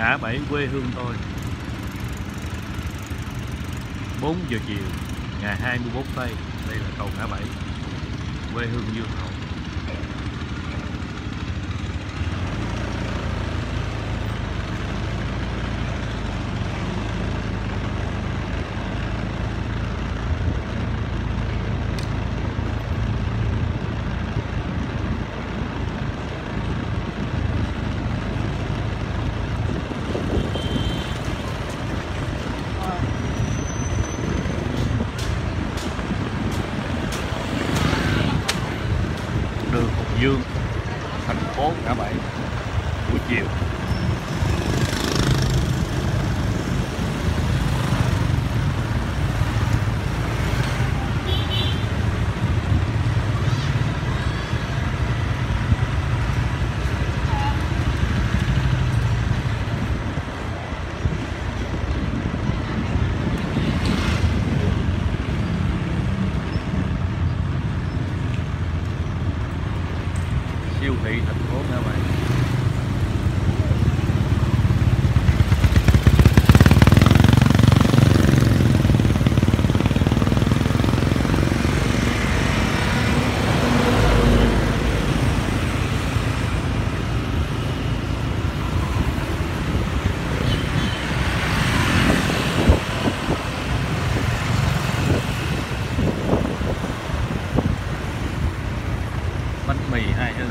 Ngã Bảy quê hương tôi. 4 giờ chiều ngày 21 tây. Đây là cầu Ngã Bảy, quê hương Dương Hậu. Đường Hùng Dương, thành phố Ngã Bảy, buổi chiều. Siêu thị thành phố Ngã Bảy. Bánh mì Hai Hưng.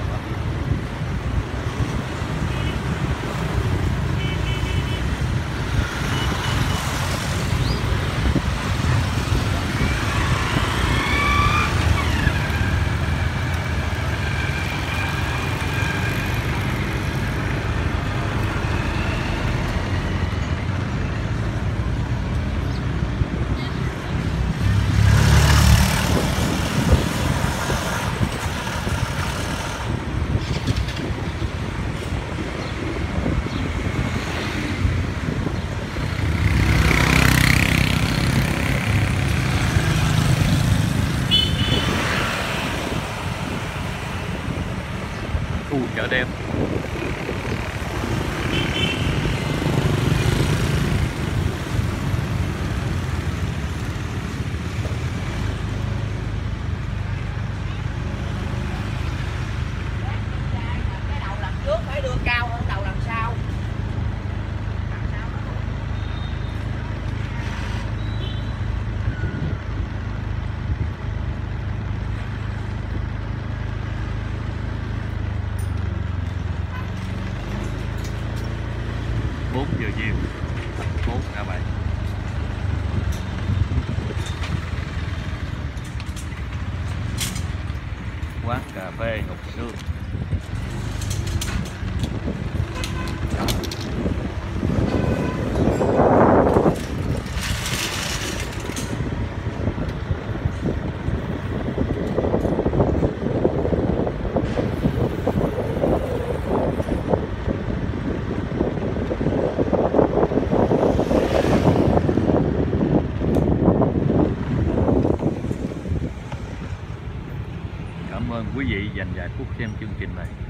Khu chợ đêm. Cái đầu lần trước phải đưa cao hơn đầu lần sau. Bốn giờ chiều, thành phố Ngã Bảy. Quán cà phê Ngọc Sương. Cảm ơn quý vị dành vài phút xem chương trình này.